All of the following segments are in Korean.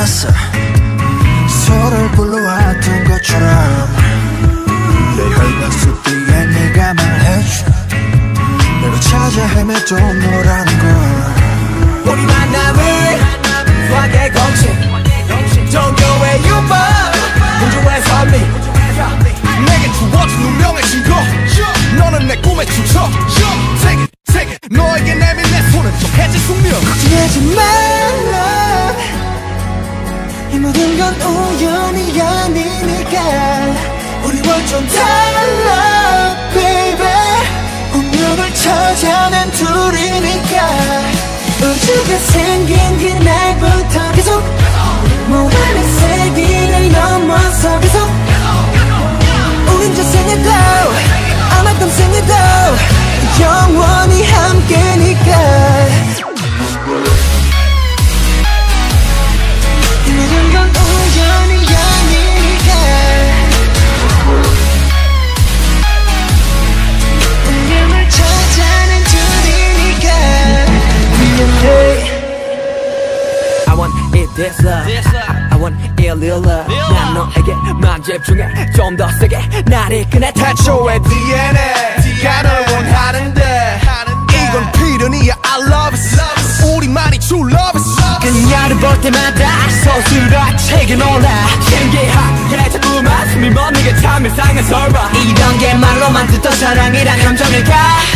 않았어. 서로를 불러왔던 것처럼 내 혈관 속 뒤에 네가 말해줘. 내가 찾아 헤맸던 너라는 걸. 우리 만남을 수학의 공식 종교의 유머 우주의 선미 내게 주어진 운명의 증거. 너는 내 꿈의 주처. 세계 너에게 내민 내 손은 좀 해질 숙명. 걱정하지 말라. 이 모든 건 우연이 아니니까. 우리 완전 달라 baby. 운명을 찾아낸 둘이니까. 우주가 생긴 그날부터 계속 모험의 세계를 넘어서 계속 우린 저 생에도 아마 땀 생에도 영원히 함께니까. 이 모든 건 우연이 아니니까. 운명을 찾아낸 둘이니까. 미안해. I want it this love I want it real love 난 너에게만 집중해 좀 더 세게 날 이끄네. 태초의 DNA가 널 원하는데 이건 필연이야. I love it. 우리만이 true love it. 그녀를 볼 때마다 서술같이 놀라. 신기하게 자꾸만 숨이 멎는 참 이상한 설마. 이런 게 말로만 듣던 사랑이란 감정일까.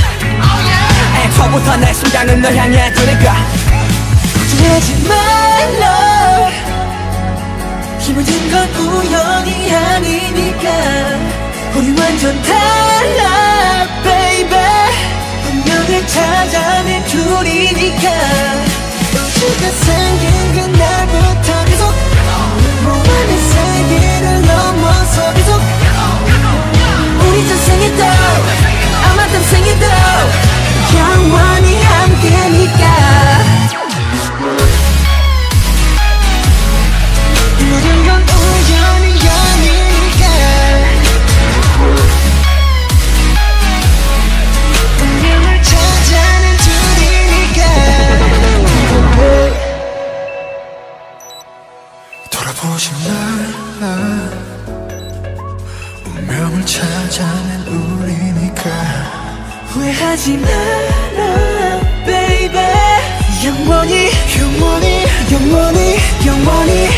애초부터 내 심장은 널 향해 두니까. 걱정하지 말라. 이 모든 건 우연이 아니니까. 우리 완전 달라 baby. 운명을 찾아낸 둘이니까. 우주가 생긴 그날부터 계속 모험의 세계를 넘어서 계속 우리 저 생에도 아마 땀 생에도 영원히 함께니까. 모든 건 우연이 아니니까. 운명을 찾아낸 둘이니까. 돌아보지 마. 운명을 찾아낸 우리니까. 후회하지 마라 baby. 영원히 영원히 영원히 영원히